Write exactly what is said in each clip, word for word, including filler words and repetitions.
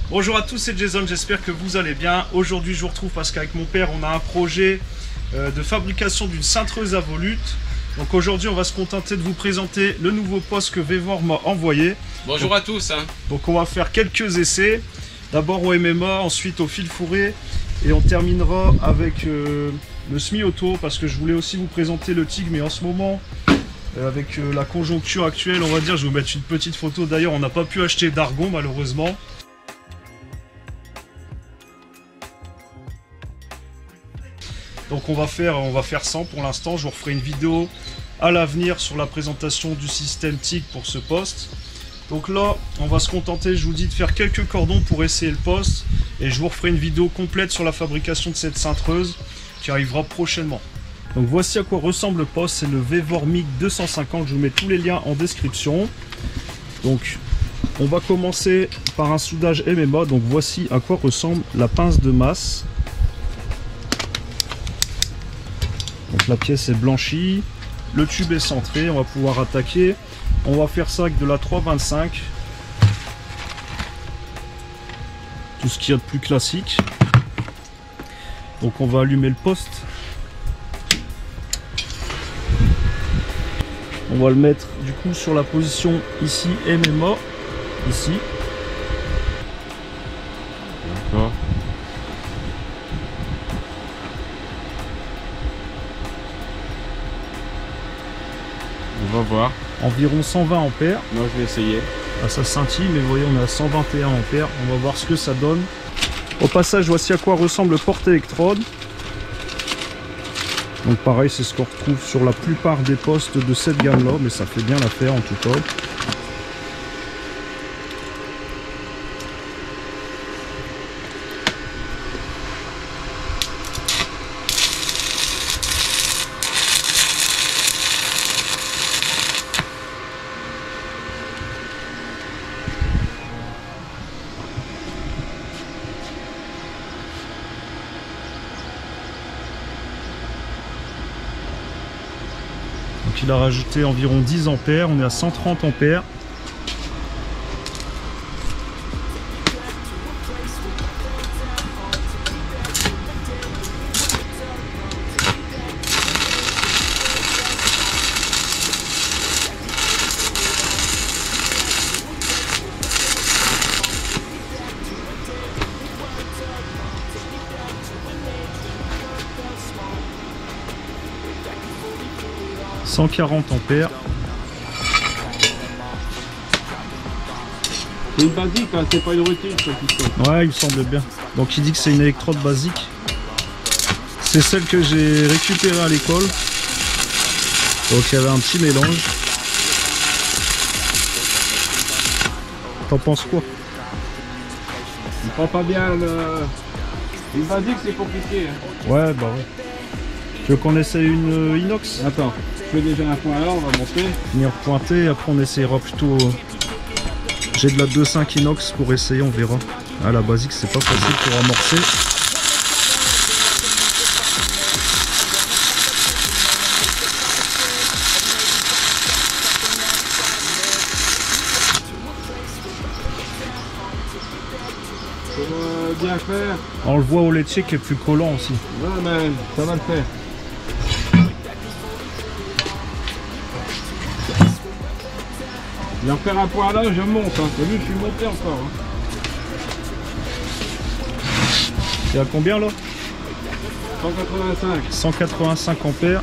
Bonjour à tous, c'est Jason, j'espère que vous allez bien. Aujourd'hui je vous retrouve parce qu'avec mon père on a un projet euh, de fabrication d'une cintreuse à volute. Donc aujourd'hui on va se contenter de vous présenter le nouveau poste que Vevor m'a envoyé. Bonjour donc, à tous hein. Donc on va faire quelques essais. D'abord au M M A, ensuite au fil fourré. Et on terminera avec euh, le semi-auto parce que je voulais aussi vous présenter le TIG. Mais en ce moment, euh, avec euh, la conjoncture actuelle, on va dire, je vais vous mettre une petite photo. D'ailleurs on n'a pas pu acheter d'argon malheureusement. Donc on va faire, on va faire sans pour l'instant. Je vous referai une vidéo à l'avenir sur la présentation du système TIG pour ce poste. Donc là, on va se contenter, je vous dis, de faire quelques cordons pour essayer le poste. Et je vous referai une vidéo complète sur la fabrication de cette cintreuse qui arrivera prochainement. Donc voici à quoi ressemble le poste. C'est le Vevor M I G deux cent cinquante. Je vous mets tous les liens en description. Donc on va commencer par un soudage M M A. Donc voici à quoi ressemble la pince de masse. Donc la pièce est blanchie, le tube est centré, on va pouvoir attaquer. On va faire ça avec de la trois vingt-cinq. Tout ce qu'il y a de plus classique. Donc on va allumer le poste. On va le mettre du coup sur la position ici M M A. Ici. D'accord. On va voir. Environ cent vingt ampères. Moi je vais essayer. Ah, ça scintille, mais vous voyez on est à cent vingt et un ampères. On va voir ce que ça donne. Au passage, voici à quoi ressemble le porte-électrode. Donc pareil, c'est ce qu'on retrouve sur la plupart des postes de cette gamme-là, mais ça fait bien l'affaire en tout cas. Donc il a rajouté environ dix ampères, on est à cent trente ampères. cent quarante ampères. C'est une basique, hein, c'est pas une routine ça qui fait. Ouais, il me semble bien. Donc il dit que c'est une électrode basique. C'est celle que j'ai récupérée à l'école. Donc il y avait un petit mélange. T'en penses quoi? Il prend pas bien le... Une basique c'est compliqué. Hein. Ouais, bah ouais. Tu veux qu'on essaye une inox? Attends, je fais déjà un point là, on va monter. Venir pointer, après on essayera plutôt... J'ai de la deux virgule cinq inox pour essayer, on verra. Ah, la basique c'est pas facile pour amorcer. Comment bien faire? On le voit au laitier qui est plus collant aussi. Ouais mais ça va le faire. Je vais en faire un point là, je monte. Hein. T'as vu, je suis monté encore. Hein. Il y a combien là? cent quatre-vingt-cinq. cent quatre-vingt-cinq ampères.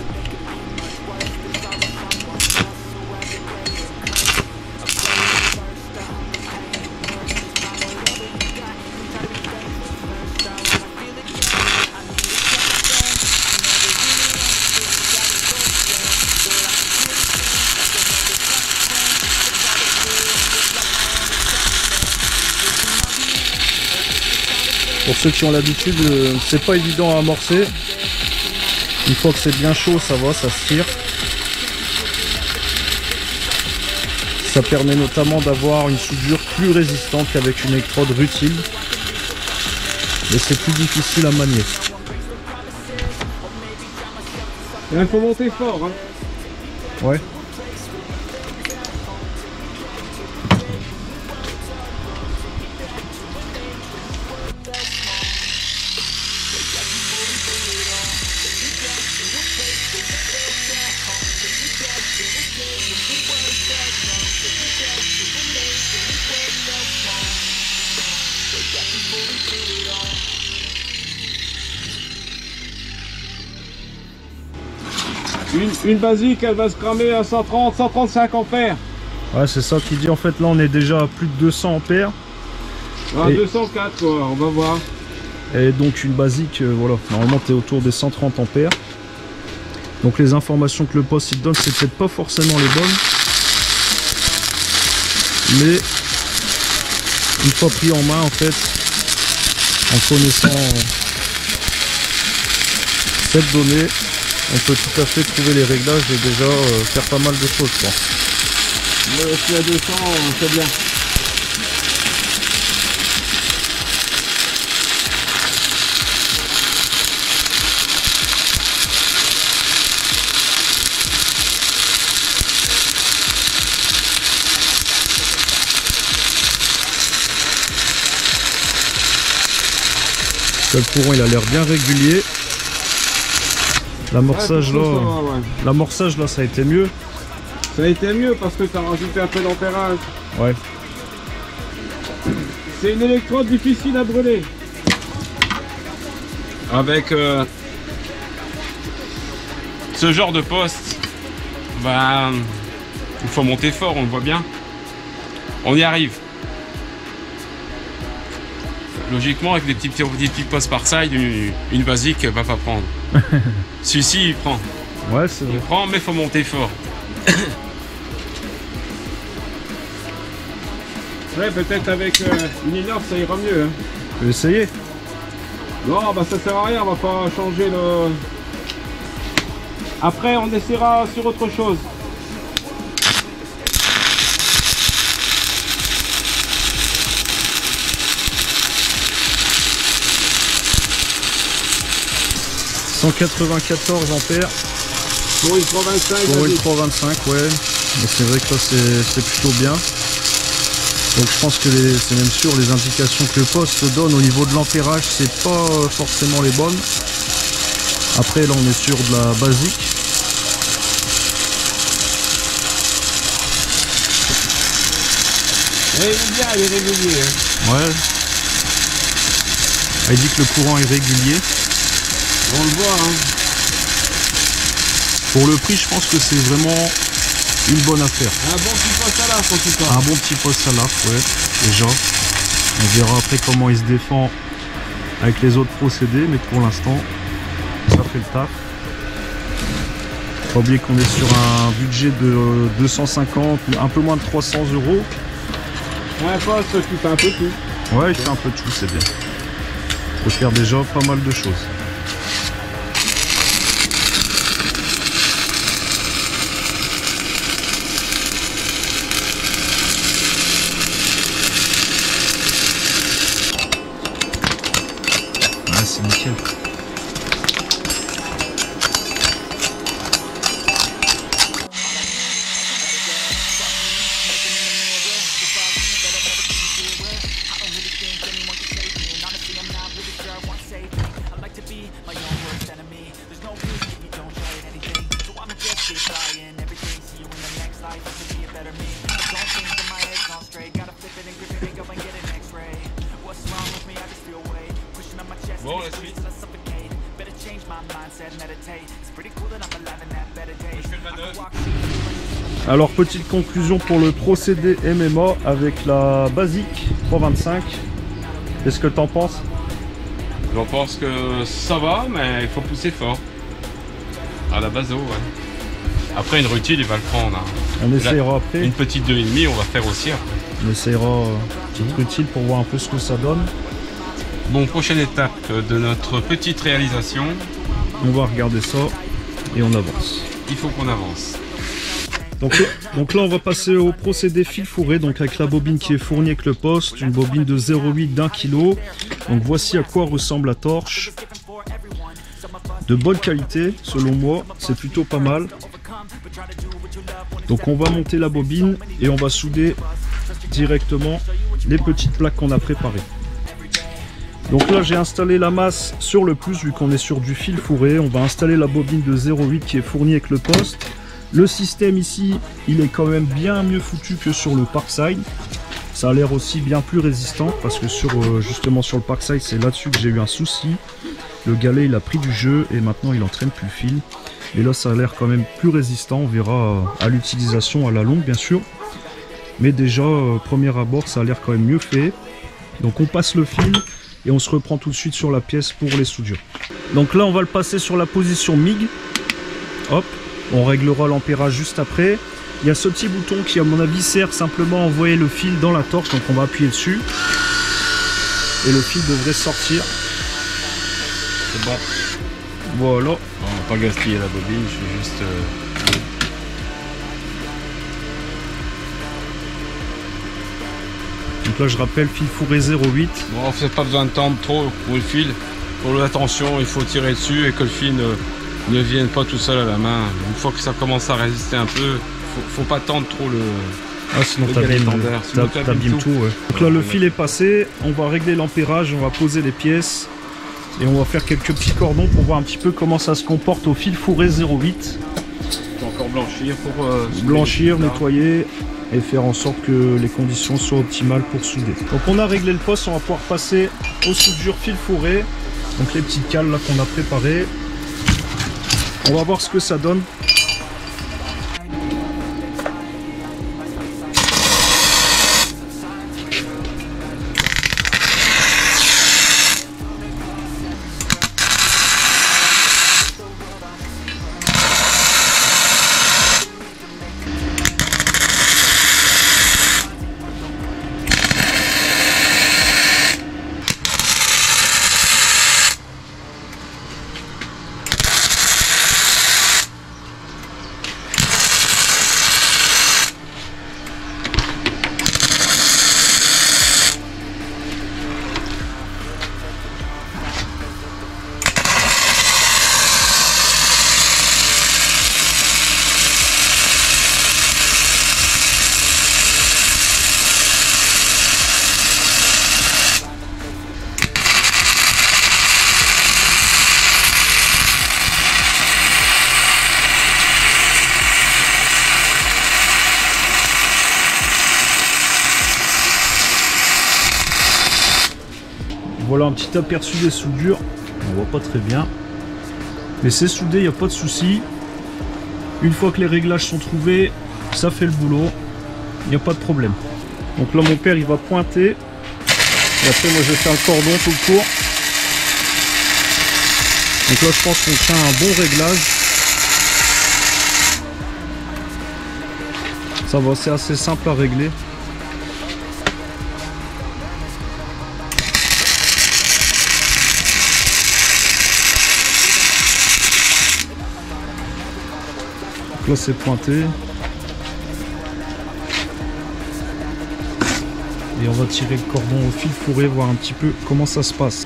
Pour ceux qui ont l'habitude, c'est pas évident à amorcer. Une fois que c'est bien chaud, ça va, ça se tire. Ça permet notamment d'avoir une soudure plus résistante qu'avec une électrode rutile. Mais c'est plus difficile à manier. Il faut monter fort. Hein. Ouais. Une, une basique, elle va se cramer à cent trente, cent trente-cinq ampères. Ouais, c'est ça qui dit. En fait, là, on est déjà à plus de deux cents ampères. Ah, et... deux cent quatre, quoi, on va voir. Et donc, une basique, euh, voilà, normalement, tu es autour des cent trente ampères. Donc, les informations que le poste il te donne, c'est peut-être pas forcément les bonnes. Mais, une fois pris en main, en fait, en connaissant euh, cette donnée, on peut tout à fait trouver les réglages et déjà euh, faire pas mal de choses, quoi. Ouais, si à deux cents, c'est bien. Le courant il a l'air bien régulier. L'amorçage ouais, là, ouais. l'amorçage là ça a été mieux. Ça a été mieux parce que ça a rajouté un peu d'ampérage. Ouais. C'est une électrode difficile à brûler. Avec euh, ce genre de poste, bah, il faut monter fort, on le voit bien. On y arrive. Logiquement, avec des petits, des petits postes par side, une, une basique va pas prendre. Celui-ci, il prend. Ouais, c'est vrai. Il prend, mais il faut monter fort. Ouais, peut-être avec euh, une inox, ça ira mieux. Hein. Tu veux essayer? Non, bah ça sert à rien, on va pas changer le... Après, on essaiera sur autre chose. cent quatre-vingt-quatorze ampères pour une trois vingt-cinq. Pour une trois vingt-cinq, ouais. Mais c'est vrai que là c'est plutôt bien. Donc je pense que c'est même sûr, les indications que le poste donne au niveau de l'ampérage, c'est pas forcément les bonnes. Après là on est sur de la basique. Et il est bien, il est régulier. Hein. Ouais. Il dit que le courant est régulier. On le voit, hein. Pour le prix, je pense que c'est vraiment une bonne affaire. Un bon petit poste à l'af en tout cas. Un bon petit poste à l'af, ouais, déjà. On verra après comment il se défend avec les autres procédés, mais pour l'instant, ça fait le taf. Pas oublier qu'on est sur un budget de deux cent cinquante, un peu moins de trois cents euros. Un poste qui fait un peu tout. Ouais, il fait un peu de tout, c'est bien. Il peut faire déjà pas mal de choses. Ah, c'est nickel. Bon, la suite. Alors petite conclusion pour le procédé M M A avec la basique trois vingt-cinq. Qu'est-ce que t'en penses? J'en pense que ça va, mais il faut pousser fort. À la base, ouais. Après une rutile, il va le prendre. Hein. On essayera après. Une petite deux virgule cinq, on va faire aussi après. On essayera euh, petite rutile pour voir un peu ce que ça donne. Bon, prochaine étape de notre petite réalisation. On va regarder ça et on avance. Il faut qu'on avance. Donc, donc là on va passer au procédé fil fourré, donc avec la bobine qui est fournie avec le poste, une bobine de zéro virgule huit d'un kilo. Donc voici à quoi ressemble la torche. De bonne qualité selon moi, c'est plutôt pas mal. Donc on va monter la bobine et on va souder directement les petites plaques qu'on a préparées. Donc là j'ai installé la masse sur le plus vu qu'on est sur du fil fourré. On va installer la bobine de zéro virgule huit qui est fournie avec le poste. Le système ici il est quand même bien mieux foutu que sur le Parkside. Ça a l'air aussi bien plus résistant parce que sur euh, justement sur le Parkside c'est là-dessus que j'ai eu un souci. Le galet il a pris du jeu et maintenant il entraîne plus le fil. Et là ça a l'air quand même plus résistant, on verra à l'utilisation à la longue bien sûr. Mais déjà, euh, premier abord, ça a l'air quand même mieux fait. Donc on passe le fil et on se reprend tout de suite sur la pièce pour les soudures. Donc là on va le passer sur la position M I G. Hop, on réglera l'ampérage juste après. Il y a ce petit bouton qui à mon avis sert simplement à envoyer le fil dans la torche. Donc on va appuyer dessus. Et le fil devrait sortir. C'est bon. Voilà. On va pas gaspiller la bobine, je vais juste... Euh... Donc là je rappelle, fil fourré zéro huit. Bon, on fait pas besoin de tendre trop pour le fil. Pour l'attention, il faut tirer dessus et que le fil ne, ne vienne pas tout seul à la main. Une fois que ça commence à résister un peu, faut, faut pas tendre trop le... Ah sinon t'abîmes tout. tout ouais. Donc là le fil est passé, on va régler l'ampérage, on va poser les pièces. Et on va faire quelques petits cordons pour voir un petit peu comment ça se comporte au fil fourré zéro huit. Il faut encore blanchir pour... Euh, blanchir, nettoyer et faire en sorte que les conditions soient optimales pour souder. Donc on a réglé le poste, on va pouvoir passer aux soudures fil fourré. Donc les petites cales là qu'on a préparées. On va voir ce que ça donne. Voilà un petit aperçu des soudures, on voit pas très bien, mais c'est soudé, il n'y a pas de souci. Une fois que les réglages sont trouvés, ça fait le boulot, il n'y a pas de problème. Donc là mon père il va pointer, et après moi je vais faire le cordon tout le tour. Donc là je pense qu'on tient un bon réglage. Ça va, c'est assez simple à régler. Là c'est pointé et on va tirer le cordon au fil fourré, voir un petit peu comment ça se passe.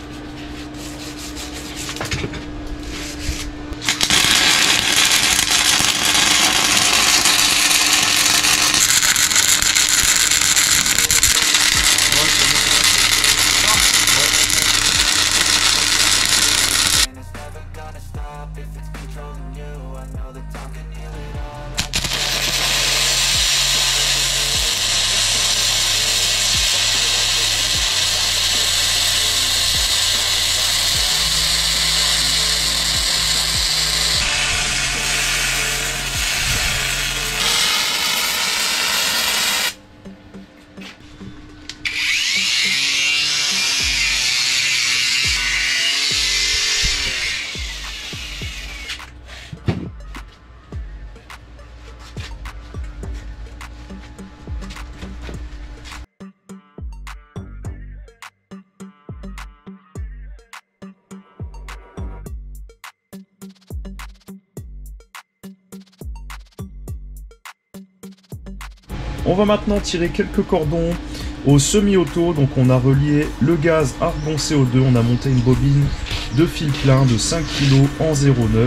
On va maintenant tirer quelques cordons au semi-auto. Donc on a relié le gaz argon C O deux, on a monté une bobine de fil plein de cinq kilos en zéro neuf.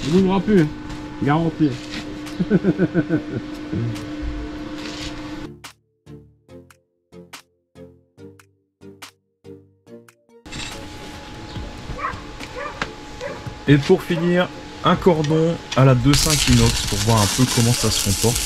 Il ne bougera plus, garanti. Et pour finir, un cordon à la deux cinq inox pour voir un peu comment ça se comporte.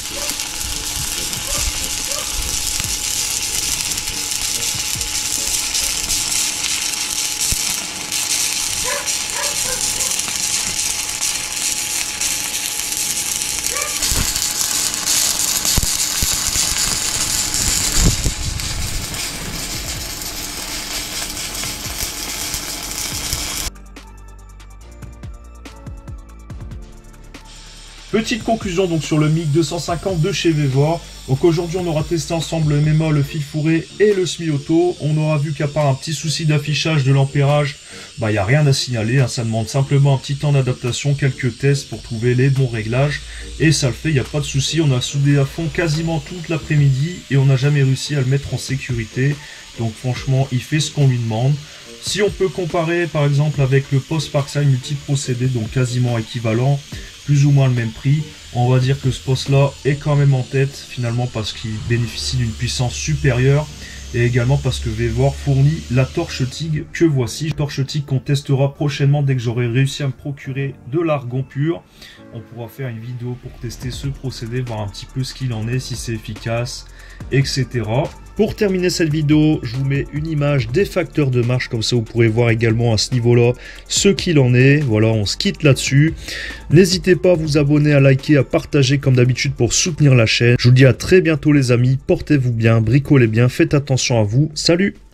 Petite conclusion donc sur le M I G deux cent cinquante de chez Vevor. Donc aujourd'hui on aura testé ensemble le M E M A, le fil fourré et le semi-auto. On aura vu qu'à part un petit souci d'affichage de l'ampérage, bah il n'y a rien à signaler, hein. Ça demande simplement un petit temps d'adaptation, quelques tests pour trouver les bons réglages. Et ça le fait, il n'y a pas de souci. On a soudé à fond quasiment toute l'après-midi et on n'a jamais réussi à le mettre en sécurité. Donc franchement il fait ce qu'on lui demande. Si on peut comparer par exemple avec le poste Parkside multi-procédé, donc quasiment équivalent, plus ou moins le même prix, on va dire que ce poste là est quand même en tête finalement parce qu'il bénéficie d'une puissance supérieure et également parce que Vevor fournit la torche TIG que voici. Torche TIG qu'on testera prochainement dès que j'aurai réussi à me procurer de l'argon pur. On pourra faire une vidéo pour tester ce procédé, voir un petit peu ce qu'il en est, si c'est efficace, et cetera. Pour terminer cette vidéo, je vous mets une image des facteurs de marche, comme ça vous pourrez voir également à ce niveau-là ce qu'il en est. Voilà, on se quitte là-dessus. N'hésitez pas à vous abonner, à liker, à partager comme d'habitude pour soutenir la chaîne. Je vous dis à très bientôt les amis, portez-vous bien, bricolez bien, faites attention à vous. Salut!